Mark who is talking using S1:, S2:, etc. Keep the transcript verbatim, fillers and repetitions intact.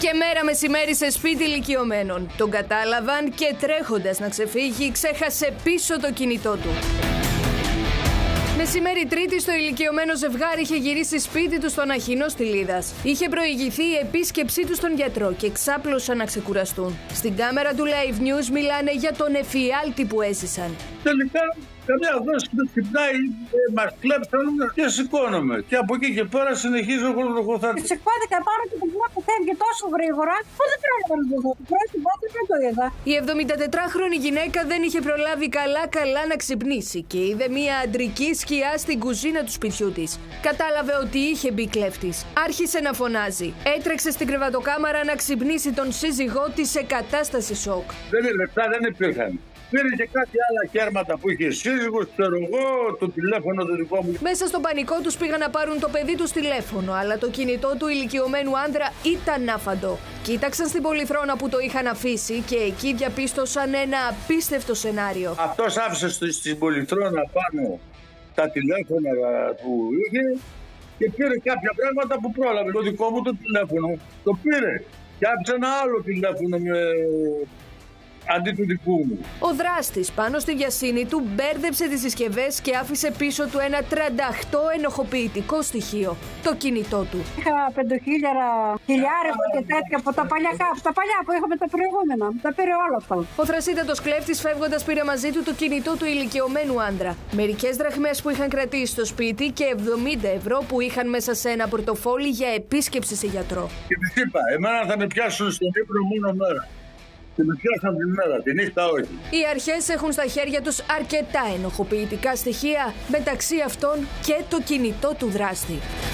S1: Και μέρα μεσημέρι σε σπίτι ηλικιωμένων. Τον κατάλαβαν και τρέχοντας να ξεφύγει ξέχασε πίσω το κινητό του. Μεσημέρι Τρίτη, το ηλικιωμένο ζευγάρι είχε γυρίσει σπίτι του στον Αχινό στη Λίδας. Είχε προηγηθεί η επίσκεψή του στον γιατρό και ξάπλωσαν να ξεκουραστούν. Στην κάμερα του Live News μιλάνε για τον εφιάλτη που έζησαν.
S2: Τελικά, καμιά δόση που ξυπνάει, ε, μας κλέψαν και σηκώνομαι. Και από εκεί και πέρα συνεχίζω εγώ να χωθάω.
S3: Σηκώθηκα πάνω και το βλέπω φεύγει τόσο γρήγορα που δεν πρόλαβα να το δω. Πρώτη πότε δεν το είδα.
S1: Η εβδομηντατετράχρονη γυναίκα δεν είχε προλάβει καλά-καλά να ξυπνήσει και είδε μια αντρική σκιά στην κουζίνα του σπιτιού της. Κατάλαβε ότι είχε μπει κλέφτης. Άρχισε να φωνάζει. Έτρεξε στην κρεβατοκάμαρα να ξυπνήσει τον σύζυγό της σε κατάσταση σοκ.
S2: Δεν είναι λεπτά, δεν υπήρχαν. Πήρε και κάτι άλλα κέρματα που είχε σύζυγος, ξέρω εγώ, το τηλέφωνο το δικό μου.
S1: Μέσα στον πανικό τους πήγαν να πάρουν το παιδί τους τηλέφωνο, αλλά το κινητό του ηλικιωμένου άντρα ήταν άφαντο. Κοίταξαν στην πολυθρόνα που το είχαν αφήσει και εκεί διαπίστωσαν ένα απίστευτο σενάριο.
S2: Αυτός άφησε στην πολυθρόνα πάνω τα τηλέφωνα που είχε και πήρε κάποια πράγματα που πρόλαβε. Το δικό μου το τηλέφωνο το πήρε και άφησε ένα άλλο τηλέφωνο με... αντί του δικού μου.
S1: Ο δράστης πάνω στη βιασύνη του μπέρδεψε τις συσκευές και άφησε πίσω του ένα τριάντα οκτώ ενοχοποιητικό στοιχείο, το κινητό του.
S3: Είχα πεντοχίλιαρα, χιλιάρικο και τέτοια από τα παλιά, από τα παλιά που είχαμε τα προηγούμενα. Τα πήρε όλα αυτά.
S1: Ο θρασίτατος κλέφτης φεύγοντας πήρε μαζί του το κινητό του ηλικιωμένου άντρα, μερικές δραχμές που είχαν κρατήσει στο σπίτι και εβδομήντα ευρώ που είχαν μέσα σε ένα πορτοφόλι για επίσκεψη σε γιατρό.
S2: Και της είπα, εμένα θα με πιάσουν στον ύπνο μόνο μέρα. Και με πιάσαν τη μέρα, τη νύχτα όχι.
S1: Οι αρχές έχουν στα χέρια τους αρκετά ενοχοποιητικά στοιχεία, μεταξύ αυτών και το κινητό του δράστη.